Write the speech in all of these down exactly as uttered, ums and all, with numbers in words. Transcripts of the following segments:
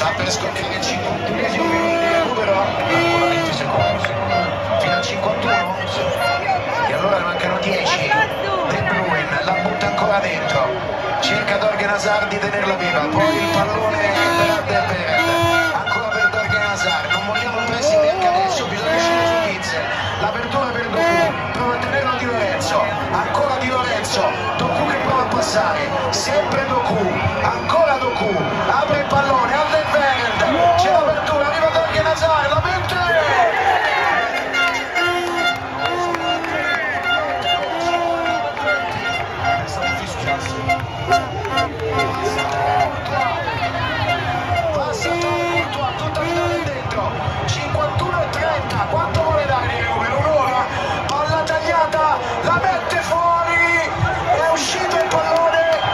sta per scoppiare il cinquantunesimo minuto di recupero, ancora venti secondi, fino al cinquantuno, e allora mancano dieci. De Bruyne la butta ancora dentro, cerca Torgan Hazard di tenerla viva, poi il pallone per Alderweireld, ancora per Torgan Hazard, non vogliamo il pressing neanche adesso, bisogna uscire su Witzel, l'apertura per Doku, prova a tenerlo Di Lorenzo, ancora Di Lorenzo, Doku che prova a passare, sempre Doku, ancora Doku, apre il pallone, Alderweireld, c'è l'apertura, arriva Torgan Hazard, la mette! Passa tutto, tutta finale dentro, cinquantuno e trenta, quanto vuole dare di recupero? Un'ora, palla tagliata, la mette fuori, è uscito il pallone.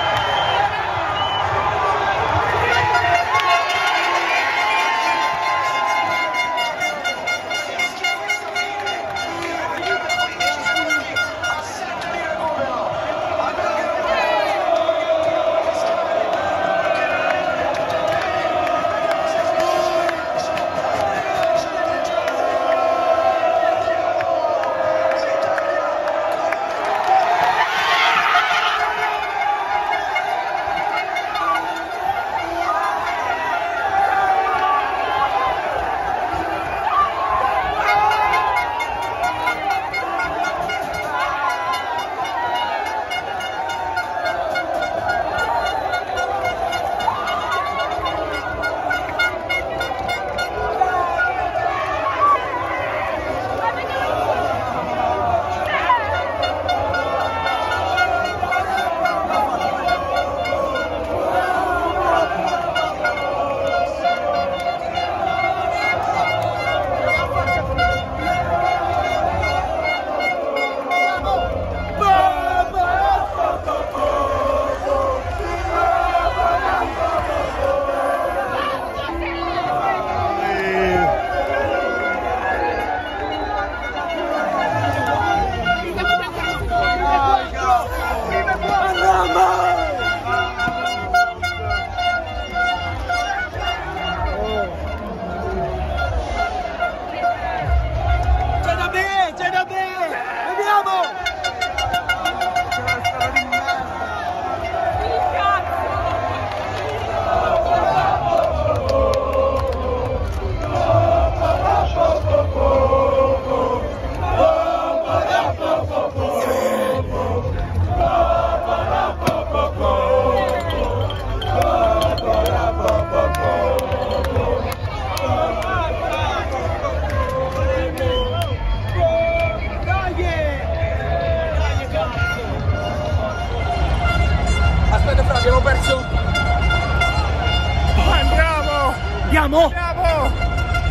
Abbiamo perso. Oh, andiamo! Andiamo! Andiamo!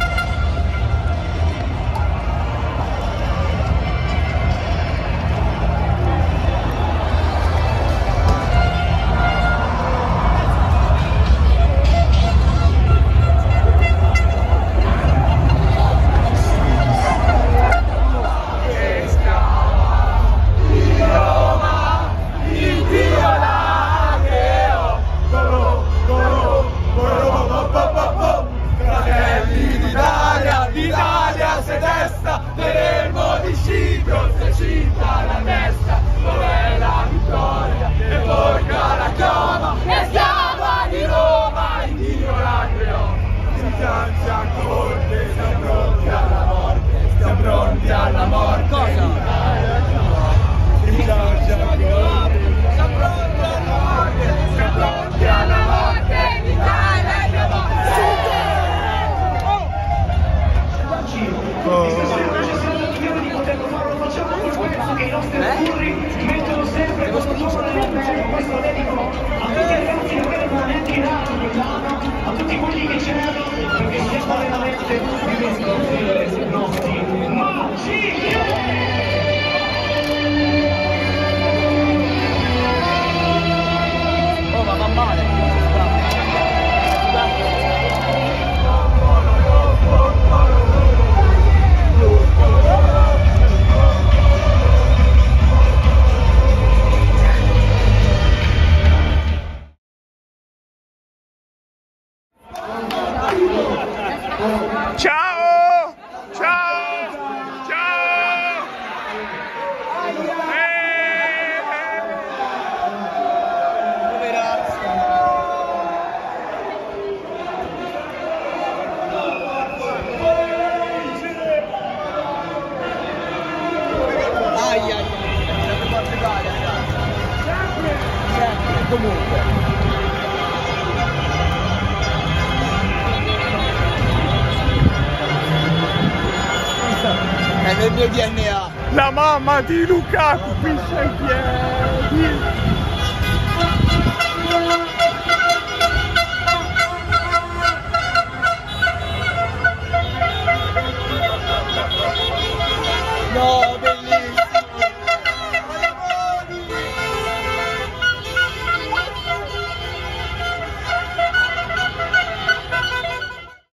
A tutti quelli che c'erano, perché siamo veramente di riscoprire i nostri magici! Thank you. sempre, comunque. È nel mio D N A. La mamma di Lukaku piscia in piedi.